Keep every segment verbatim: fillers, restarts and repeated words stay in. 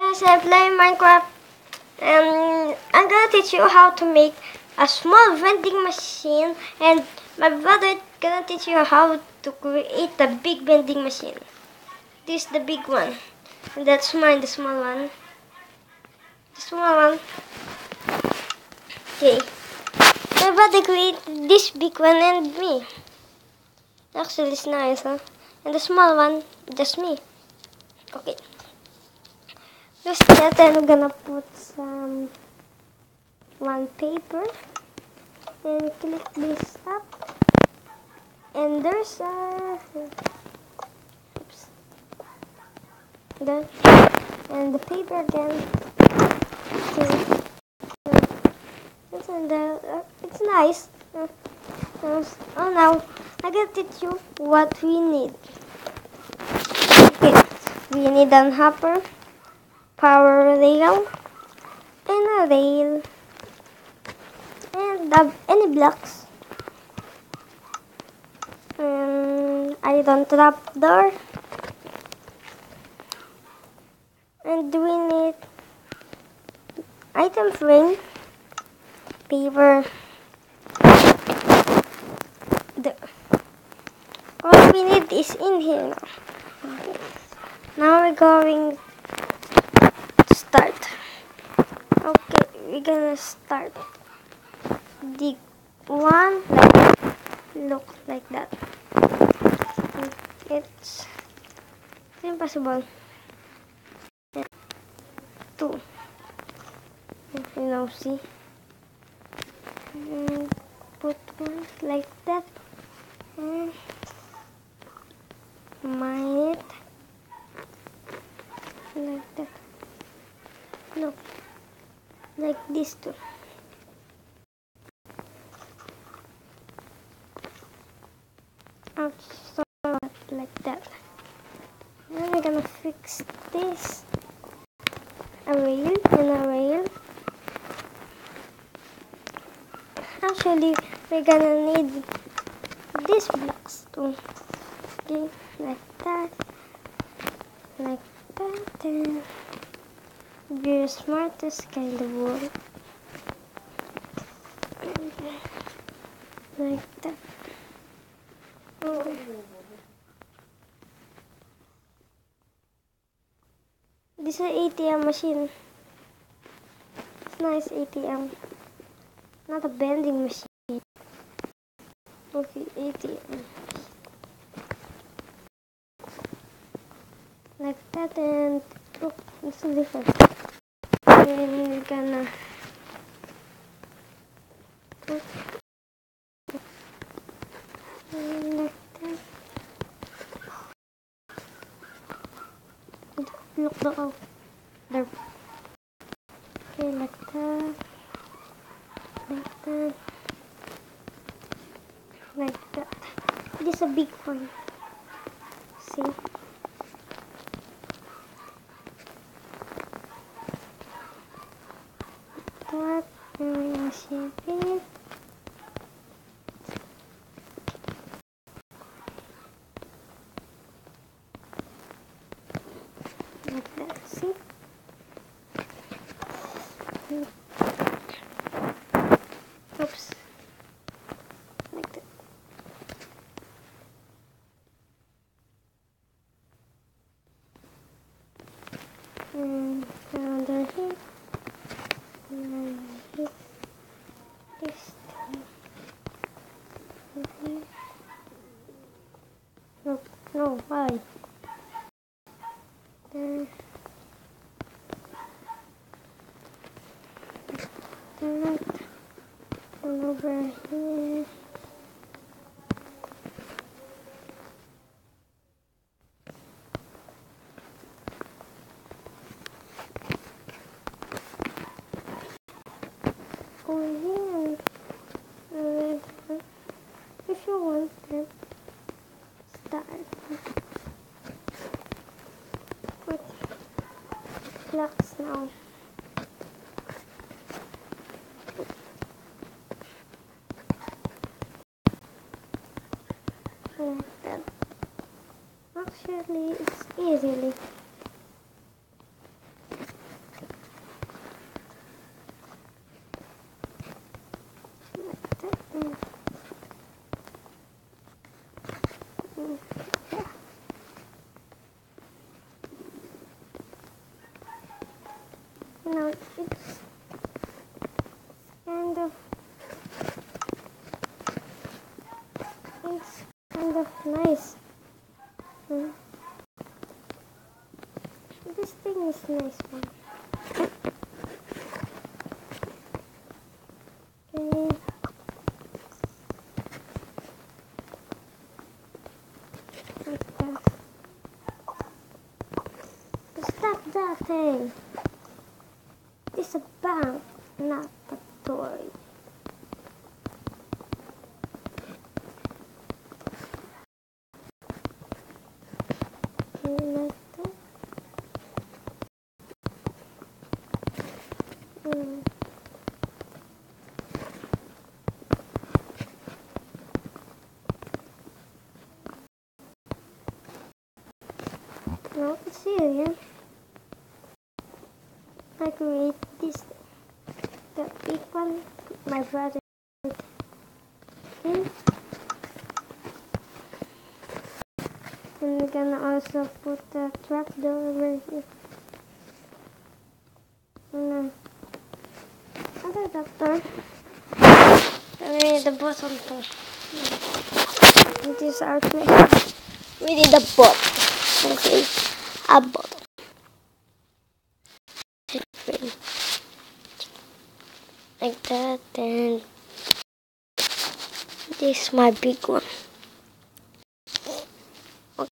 As I play Minecraft, um, I'm gonna teach you how to make a small vending machine, and my brother gonna teach you how to create a big vending machine. This is the big one, and that's mine, the small one. The small one. Okay. My brother created this big one and me. Actually, it's nice, huh? And the small one, just me. Okay. Just that, I'm gonna put some one paper and click this up. And there's a oops. There. And the paper again. Okay. It's in there. Uh, it's nice. Uh, uh, oh, now I gotta teach you what we need. Okay. We need an hopper, power rail, and a rail, and uh, any blocks, and iron trap door, and we need item frame, paper. The, all we need is in here now. Okay. Now we're going to start. Okay, we're gonna start. Dig one, like, look like that. It's impossible. Two. You know, see? And put one like that. And mine it like that. No, like this too. Ouch, so not like that. Now we're gonna fix this. A rail and a rail. Actually, we're gonna need these blocks too. Okay, like that, like that, and be the smartest guy in the world. Like that. Oh. This is an A T M machine. It's nice A T M. Not a vending machine. Okay, A T M. Like that, and oh, it's different. And we're gonna put like that. Look, look, oh, there. Okay, like that, like that, like that. This is a big one. See? That, and shape it. Like that, see? Oops. Like that. And under here. And here. This thing. And here. No, no, why? There. That. And over here. Over here. And if you want to start with blocks now. Like that. Actually, it's easily. uh, it's kind of it's kind of nice. Hmm. This thing is nice one. Okay. Like that. Stop that thing. It's a bank, not a toy. Okay, like that. Mm. Now it's here. I create this. The big one, my brother. Okay. And we're gonna also put the trapdoor over here. And uh, other doctor. And we need the bottom too. It is our place. We need the bottom. Okay. A bottom. Like that, and this is my big one. Okay.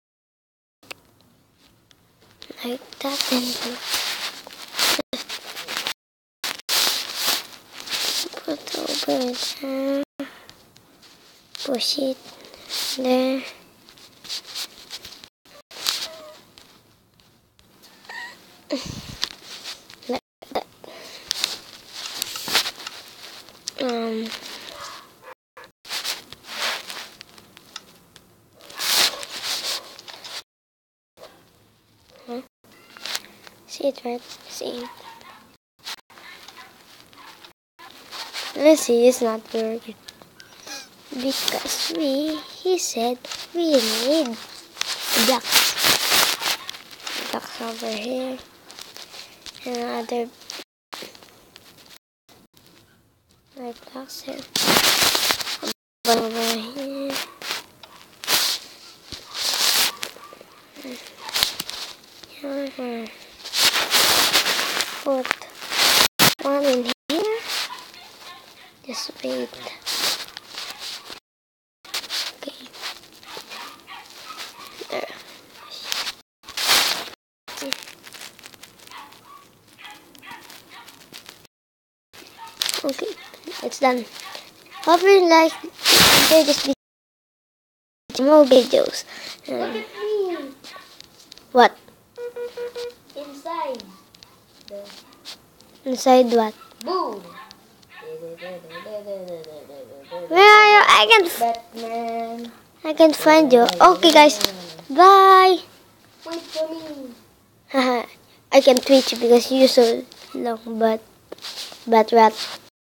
Like that, and put over there, push it there. Like that. Um. Huh? See it, right? See it. Let's see, it's not working. Because we, he said, we need blocks. Blocks over here. And another like blocks here. One over here. Here. Put one in here. Just wait. Okay. There. Okay, it's done. Hope you like enjoy this video. More videos. Um, Look at me. what? Inside. The Inside what? boom. Where are you? I can Batman. I can find you. Okay, guys. Bye. Wait for me. I can tweet you because you're so long, but but rat.